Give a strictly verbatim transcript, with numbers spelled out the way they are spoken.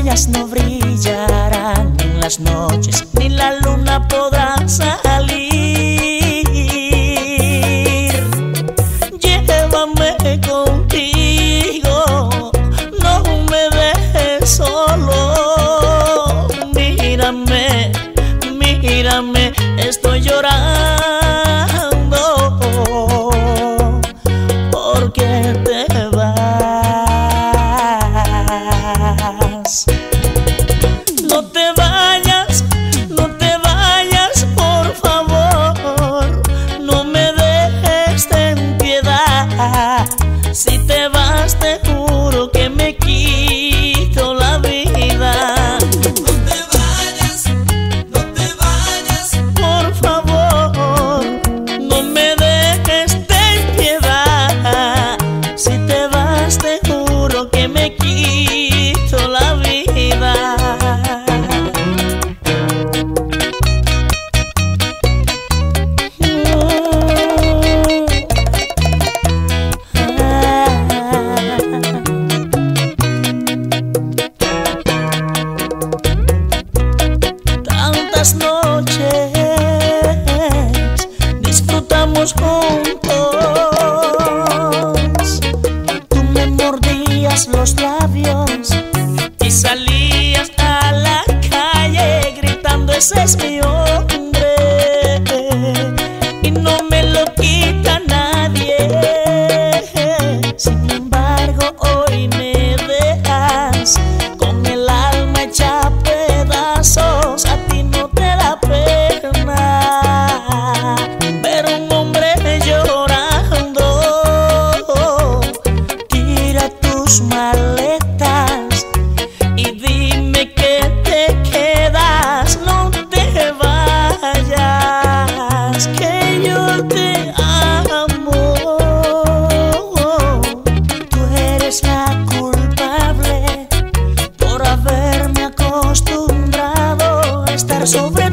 estrellas no brillarán en las noches, ni la luna podrá salir. Llévame contigo, no me dejes solo. Mírame, mírame, estoy llorando porque te vas. No te vayas, no te vayas, por favor, no me dejes, ten piedad. Si te vas te juro que me quito la vida. No te vayas, no te vayas, por favor, no me dejes, ten piedad. Si te vas te juro que me quito la vida. Tantas noches disfrutamos juntos. Tú me mordías los labios y salías a la calle gritando: ese es mi hombre y no me lo quita nadie. Sin embargo hoy me dejas con el alma hecha a pedazos. A ti no te da pena ver un hombre llorando. Tira tus maletas y dime que te quedas. No te vayas, que yo te amo. Tú eres la culpable por haberme acostumbrado a estar sobre